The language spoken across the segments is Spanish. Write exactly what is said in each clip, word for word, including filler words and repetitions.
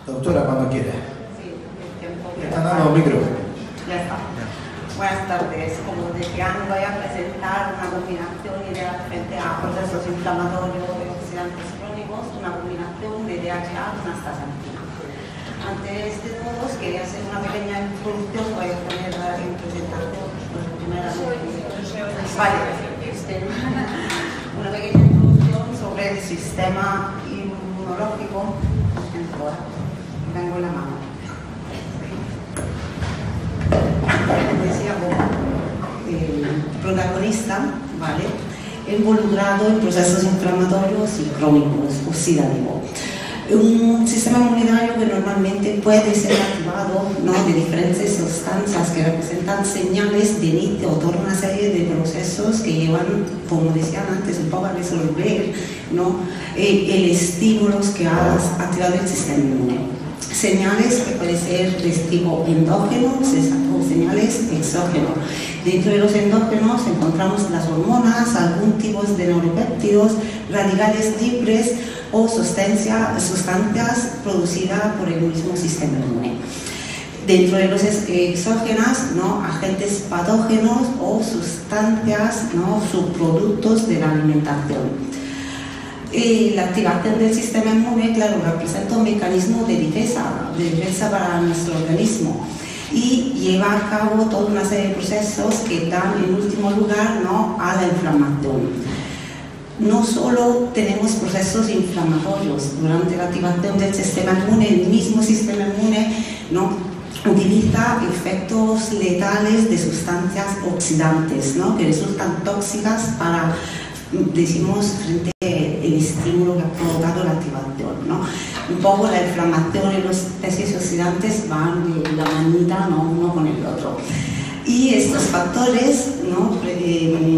Doctora, cuando quiera. Sí, el tiempo que Está dando micro. Ya está. Buenas tardes. Como decían, voy a presentar una combinación ideal frente a procesos inflamatorios de oxidantes crónicos, una combinación de D H A con astaxantina. Antes de todo, quería hacer una pequeña introducción, voy a poner en presentación pues, primeramente. Vale, este, una pequeña introducción sobre el sistema inmunológico. Vengo en la mano. Decía, el protagonista, ¿vale?, involucrado en procesos inflamatorios y crónicos oxidativos. Un sistema inmunitario que normalmente puede ser activado, ¿no?, de diferentes sustancias que representan señales de inicio o toda una serie de procesos que llevan, como decían antes, un poco a resolver, ¿no?, eh, el estímulo que ha activado el sistema inmune. Señales que pueden ser de tipo endógeno o señales exógenos. Dentro de los endógenos encontramos las hormonas, algún tipo de neuropéptidos, radicales libres o sustancia, sustancias producidas por el mismo sistema inmune. Dentro de los exógenos, ¿no?, agentes patógenos o sustancias, ¿no?, subproductos de la alimentación. Y la activación del sistema inmune, claro, representa un mecanismo de defensa, de defensa para nuestro organismo y lleva a cabo toda una serie de procesos que dan en último lugar, ¿no?, a la inflamación. No solo tenemos procesos inflamatorios durante la activación del sistema inmune, el mismo sistema inmune, ¿no?, utiliza efectos letales de sustancias oxidantes, ¿no?, que resultan tóxicas para, decimos, frente el estímulo que ha provocado la activación, ¿no? Un poco la inflamación y los especies oxidantes van de la manita, ¿no?, uno con el otro. Y estos factores, ¿no?, eh,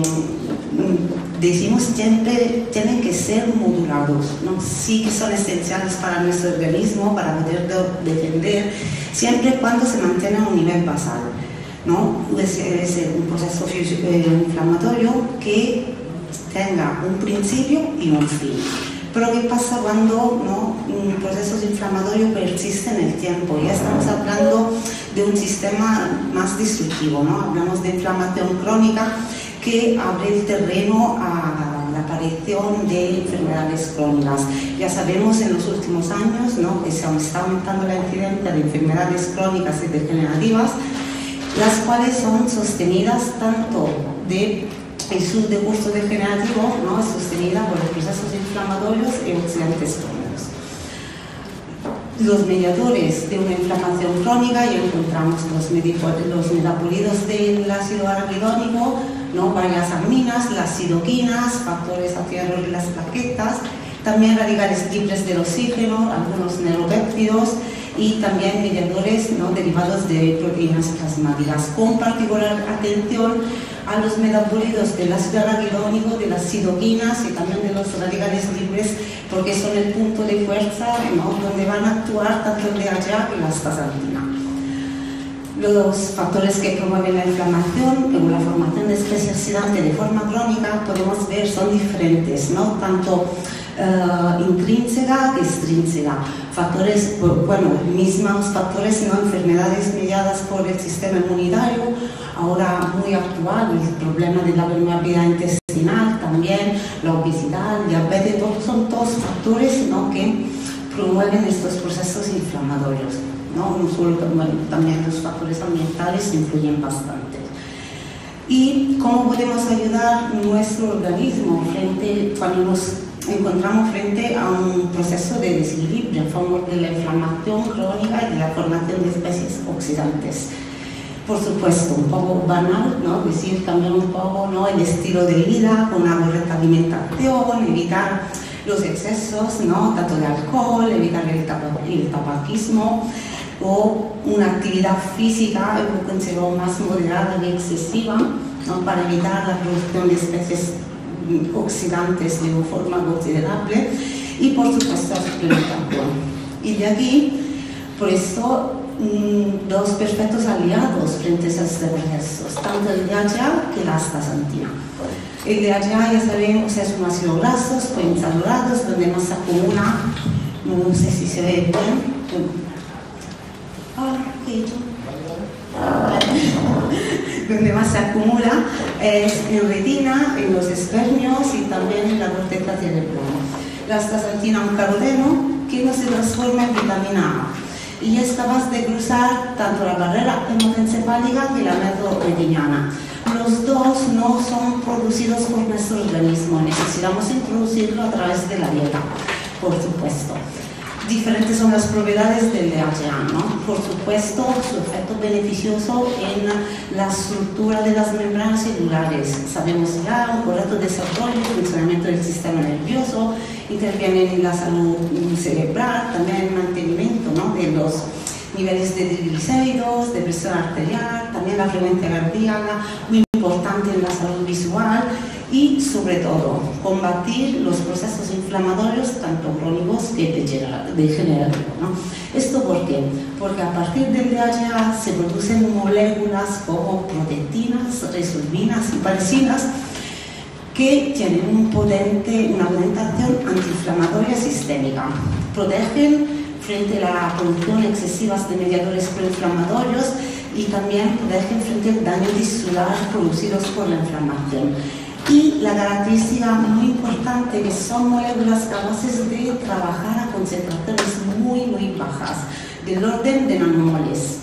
decimos siempre tienen que ser modulados, ¿no? Sí que son esenciales para nuestro organismo, para poder defender, siempre y cuando se mantenga a un nivel basal, ¿no? Es, es un proceso eh, inflamatorio que tenga un principio y un fin. Pero ¿qué pasa cuando, ¿no?, procesos inflamatorios persisten en el tiempo? Ya estamos hablando de un sistema más destructivo, ¿no? Hablamos de inflamación crónica que abre el terreno a la aparición de enfermedades crónicas. Ya sabemos en los últimos años, ¿no?, que se está aumentando la incidencia de enfermedades crónicas y degenerativas, las cuales son sostenidas tanto de el sur de curso degenerativo, ¿no?, sostenida por los procesos inflamatorios y oxidantes crónicos. Los mediadores de una inflamación crónica, ya encontramos los, los metabolitos del ácido arabidónico, ¿no?, varias aminas, las citoquinas, factores antiarroz y las plaquetas, también radicales libres del oxígeno, algunos neuropéptidos y también mediadores, ¿no?, derivados de proteínas plasmáticas, con particular atención a los metabolitos del ácido arabidónico, de las citoquinas y también de los radicales libres, porque son el punto de fuerza, ¿no?, donde van a actuar tanto el D H A y la astaxantina. Los factores que promueven la inflamación, como la formación de especies oxidantes de forma crónica, podemos ver son diferentes, ¿no?, tanto uh, intrínseca que extrínseca. Factores, bueno, mismos factores, ¿no?, enfermedades mediadas por el sistema inmunitario, ahora muy actual, el problema de la permeabilidad intestinal, también la obesidad, el diabetes, todos son todos factores, ¿no?, que promueven estos procesos inflamatorios, ¿no? No solo, bueno, también los factores ambientales influyen bastante. ¿Y cómo podemos ayudar nuestro organismo frente, cuando nos encontramos frente a un proceso de desequilibrio en favor de la inflamación crónica y de la formación de especies oxidantes? Por supuesto, un poco banal, ¿no?, decir, cambiar un poco, ¿no?, el estilo de vida con una correcta alimentación, evitar los excesos, ¿no?, tanto de alcohol, evitar el, el tabaquismo, o una actividad física un poco más moderada y excesiva, ¿no?, para evitar la producción de especies oxidantes de una forma considerable, y por supuesto la suplementación. Y de aquí, por eso, mmm, dos perfectos aliados frente a estos procesos, tanto el D H A que la astaxantina. El D H A, ya sabemos, es un ácido graso, poliinsaturados, donde más se acumula, no sé si se ve bien, Ah, ¿qué he hecho? Donde más se acumula es en retina, en los espermios y también en la corteza cerebral. La astaxantina es un caroteno que no se transforma en vitamina A y es capaz de cruzar tanto la barrera hematoencefálica que la mesoretiniana. Los dos no son producidos por nuestro organismo, necesitamos introducirlo a través de la dieta, por supuesto. Diferentes son las propiedades del D H A, ¿no? Por supuesto, su efecto beneficioso en la estructura de las membranas celulares. Sabemos ya un correcto desarrollo y funcionamiento del sistema nervioso, interviene en la salud cerebral, también en el mantenimiento, ¿no?, de los niveles de triglicéridos, de presión arterial, también la frecuencia cardíaca, muy importante en la salud visual y, sobre todo, combatir los procesos inflamatorios, tanto crónicos que degenerativos, ¿no? ¿Esto por qué? Porque a partir del D H A se producen moléculas como protectinas, resorbinas y parisinas que tienen un potente, una potente acción antiinflamatoria sistémica. Protegen frente a la producción excesiva de mediadores proinflamatorios y también protegen frente al daño tisular producidos por la inflamación. Y la característica muy importante que son moléculas capaces de trabajar a concentraciones muy, muy bajas, del orden de nanomoles.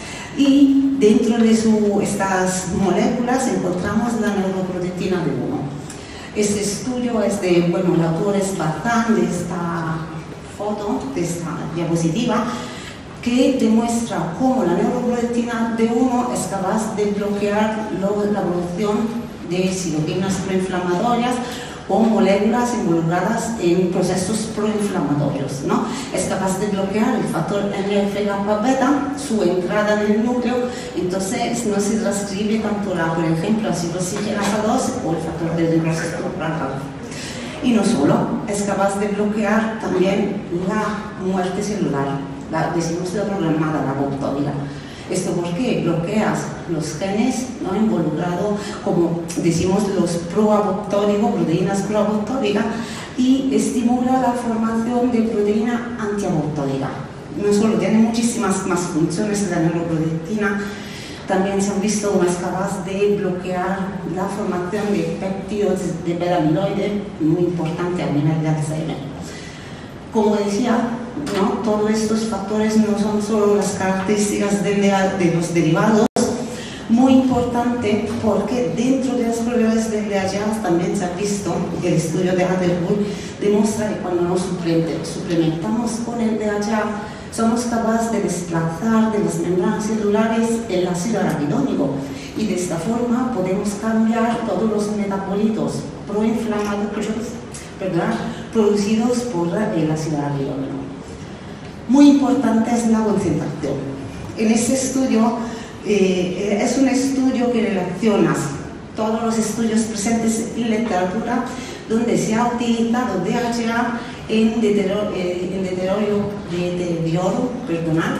Y dentro de su, estas moléculas encontramos la neuroprotectina B uno. Este estudio es de, bueno, el autor es Bazán, de esta foto, de esta diapositiva, que demuestra cómo la neuroprotectina B uno es capaz de bloquear la producción de citoquinas proinflamatorias o moléculas involucradas en procesos proinflamatorios, ¿no? Es capaz de bloquear el factor N F gamma beta, su entrada en el núcleo, entonces no se transcribe tanto, la, por ejemplo, la citocigenasa dos o el factor de necrosis tumoral. Y no solo, es capaz de bloquear también la muerte celular, la, decimos la programada, la apoptótica. ¿Esto por qué? Bloqueas los genes, ¿no?, involucrados, como decimos, los proapoptóticos, proteínas proapoptóticas, y estimula la formación de proteína antiapoptótica. No solo tiene muchísimas más funciones la neuroprotectina, también se han visto como es capaz de bloquear la formación de péptidos de beta-amiloide, muy importante a nivel de Alzheimer. Como decía, ¿no?, todos estos factores no son solo las características de, de los derivados, muy importante porque dentro de las propiedades del D H A también se ha visto, el estudio de Hatterbull demuestra que cuando nos suplementamos con el D H A somos capaces de desplazar de las membranas celulares el ácido araquidónico y de esta forma podemos cambiar todos los metabolitos proinflamatorios, ¿verdad?, producidos por el ácido araquidónico. Muy importante es la concentración. En este estudio, eh, es un estudio que relaciona todos los estudios presentes en la literatura donde se ha utilizado D H A en deterioro, eh, en deterioro, deterioro perdonad,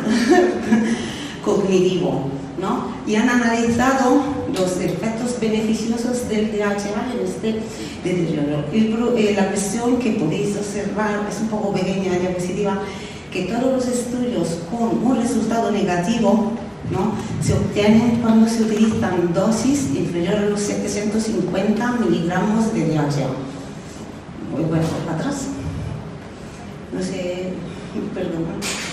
cognitivo, ¿no? Y han analizado los efectos beneficiosos del D H A en este deterioro. El, eh, la cuestión que podéis observar es un poco pequeña la diapositiva, que todos los estudios con un resultado negativo, ¿no?, se obtienen cuando se utilizan dosis inferiores a los setecientos cincuenta miligramos de D H A. Voy bueno, para atrás. No sé, perdón.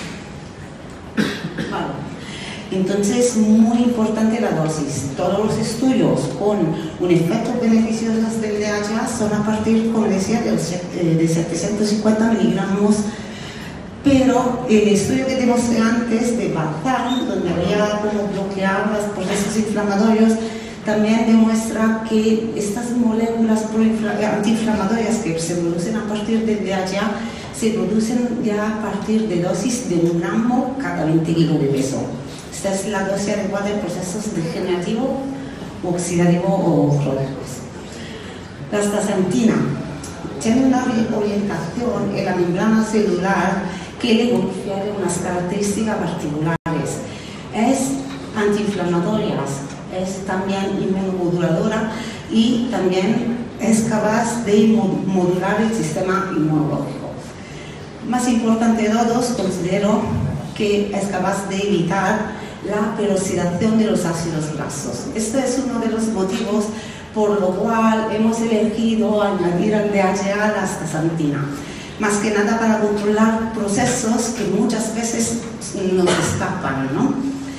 Vale. Entonces, muy importante la dosis. Todos los estudios con un efecto beneficioso del D H A son a partir, como decía, de, los, de setecientos cincuenta miligramos. Pero el estudio que te mostré antes de Bazán, donde había como bloquear los procesos inflamatorios, también demuestra que estas moléculas antiinflamatorias que se producen a partir del D H A se producen ya a partir de dosis de un gramo cada veinte kilos de peso. Esta es la dosis adecuada en procesos degenerativos, oxidativos o crónicos. La astaxantina tiene una orientación en la membrana celular que le confiere unas características particulares. Es antiinflamatoria, es también inmunomoduladora y también es capaz de modular el sistema inmunológico. Más importante de todos, considero que es capaz de evitar la peroxidación de los ácidos grasos. Este es uno de los motivos por lo cual hemos elegido añadir al D H A la astaxantina, más que nada para controlar procesos que muchas veces nos escapan, ¿no?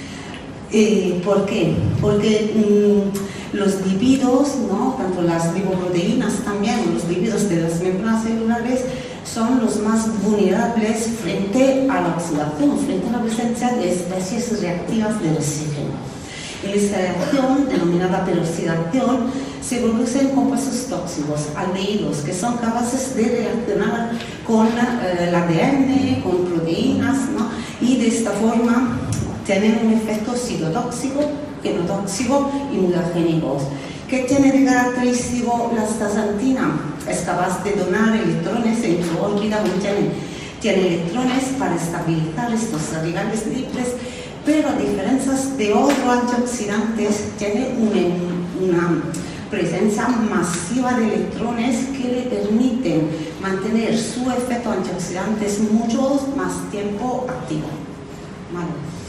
Eh, ¿Por qué? Porque mmm, los lípidos, ¿no? Tanto las lipoproteínas también, los lípidos de las membranas celulares, son los más vulnerables frente a la oxidación, frente a la presencia de especies reactivas del oxígeno. En esta reacción, denominada peroxidación, se producen compuestos tóxicos, aldehídos, que son capaces de reaccionar con eh, el A D N, con proteínas, ¿no? Y de esta forma tienen un efecto citotóxico, genotóxico y mutagénico. ¿Qué tiene de característico la astaxantina? Es capaz de donar electrones en su órbita, tiene, tiene electrones para estabilizar estos radicales libres, pero a diferencia de otros antioxidantes, tiene una, una presencia masiva de electrones que le permiten mantener su efecto antioxidante mucho más tiempo activo. ¿Vale?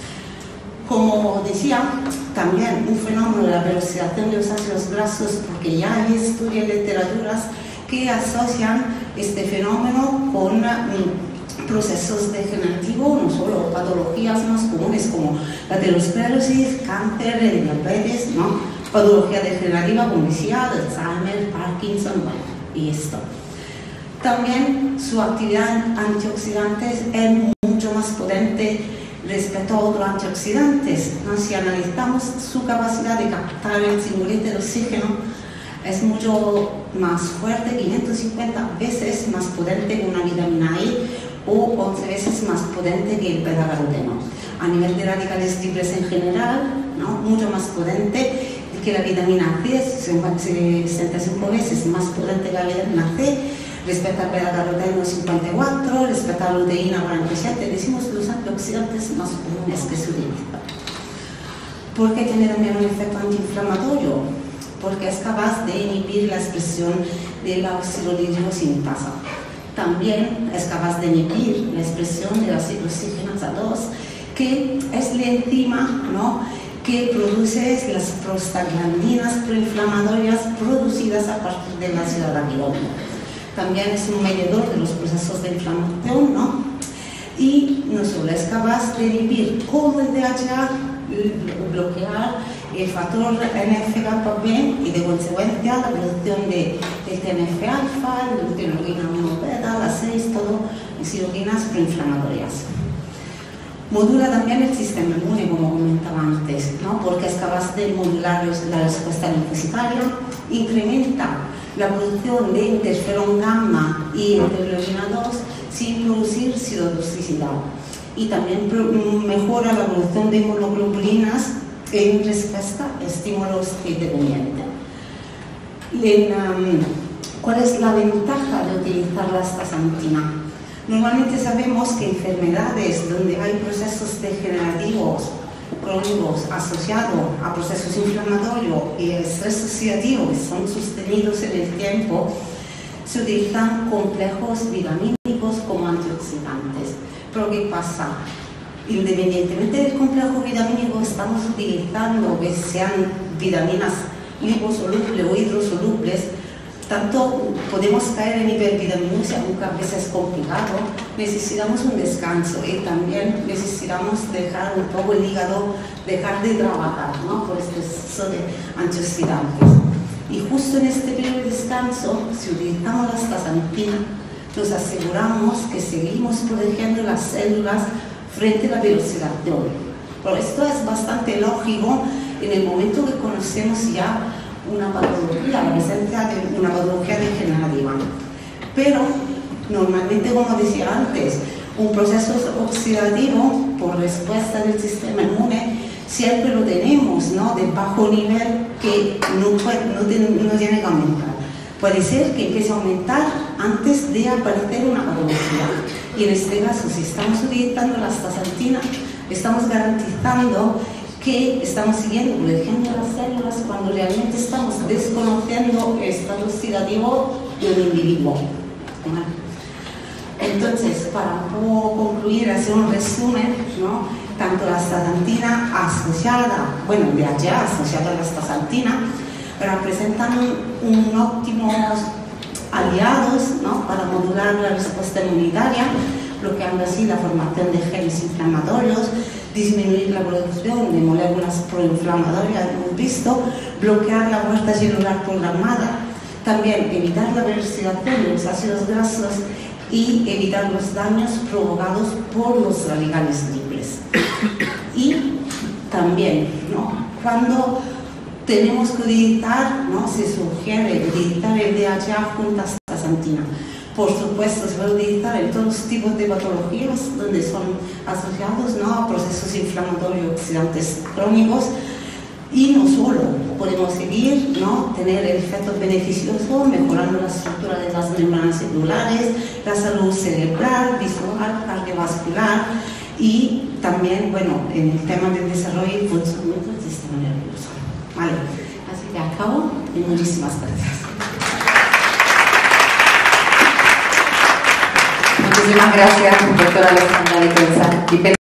Como decía, también un fenómeno de la peroxidación de los ácidos grasos, porque ya hay estudios y literaturas que asocian este fenómeno con mm, procesos degenerativos, no solo patologías más comunes como la aterosclerosis, cáncer, el diabetes, ¿no? Patología degenerativa, como decía, Alzheimer, Parkinson, bueno, y esto. También su actividad antioxidante es mucho más potente respecto a otros antioxidantes, ¿no? Si analizamos su capacidad de captar el cingulete de oxígeno, es mucho más fuerte, quinientas cincuenta veces más potente que una vitamina E o once veces más potente que el beta-caroteno. A nivel de radicales libres en general, ¿no? Mucho más potente que la vitamina C, sesenta y cinco veces más potente que la vitamina C, respecto al beta-caroteno cincuenta y cuatro, respecto a la luteína cuarenta y siete, decimos los antioxidantes más comunes que se utilizan. ¿Por qué tiene también un efecto antiinflamatorio? Porque es capaz de inhibir la expresión de la oxidolítico sintasa. También es capaz de inhibir la expresión de la ciclooxigenasa dos, que es la enzima, ¿no?, que produce las prostaglandinas proinflamatorias producidas a partir del ácido araquidónico. También es un mediador de los procesos de inflamación, ¿no? Y no solo es capaz de inhibir como el D H A, bloquear el factor N F kappa B y de consecuencia la producción de, de T N F alfa, de interleuquina uno beta, la seis, todo, y citoquinas proinflamatorias. Modula también el sistema inmune, como comentaba antes, ¿no? Porque es capaz de modular la respuesta linfocitaria, incrementa la producción de interferón gamma y interleuquina dos sin producir citotoxicidad. Y también mejora la producción de inmunoglobulinas en respuesta a estímulos intervenientes. ¿Cuál es la ventaja de utilizar la astaxantina? Normalmente sabemos que enfermedades donde hay procesos degenerativos crónicos asociados a procesos inflamatorios y estrés oxidativo que son sostenidos en el tiempo, se utilizan complejos vitamínicos como antioxidantes. Pero ¿qué pasa? Independientemente del complejo vitamínico, estamos utilizando que sean vitaminas liposolubles o hidrosolubles, tanto podemos caer en hipervitaminosia, aunque a veces es complicado. Necesitamos un descanso y también necesitamos dejar un poco el hígado, dejar de trabajar, ¿no?, por este exceso de antioxidantes. Y justo en este periodo de descanso, si utilizamos la astaxantina, nos aseguramos que seguimos protegiendo las células frente a la peroxidación. Pero esto es bastante lógico en el momento que conocemos ya una patología, la presencia de una patología degenerativa. Pero normalmente, como decía antes, un proceso oxidativo por respuesta del sistema inmune siempre lo tenemos, ¿no?, de bajo nivel, que no, puede, no, tiene, no tiene que aumentar. Puede ser que empiece a aumentar antes de aparecer una patología. Y en este caso, si estamos utilizando la astaxantina, estamos garantizando que estamos siguiendo, protegiendo las células cuando realmente estamos desconociendo el estado oxidativo de un individuo. Entonces, para un poco concluir, hacer un resumen, ¿no? Tanto la astaxantina asociada, bueno, D H A asociada a la astaxantina, representan un, un óptimos aliados, ¿no? Para modular la respuesta inmunitaria, bloqueando así la formación de genes inflamatorios, disminuir la producción de moléculas proinflamatorias, hemos visto, bloquear la muerte celular programada, también evitar la oxidación de los ácidos grasos y evitar los daños provocados por los radicales libres. Y también, ¿no? Cuando tenemos que utilizar, ¿no? Se sugiere utilizar el D H A junto a astaxantina. Por supuesto, se puede utilizar en todos los tipos de patologías donde son asociados, ¿no? A procesos inflamatorios oxidantes crónicos. Y no solo, podemos seguir, ¿no? Tener efectos beneficiosos mejorando la estructura de las membranas celulares, la salud cerebral, visual, cardiovascular y también, bueno, en el tema del desarrollo y funcionamiento del sistema nervioso. Vale, así que acabo y muchísimas gracias. Muchísimas gracias, doctora Alessandra Di Pensa.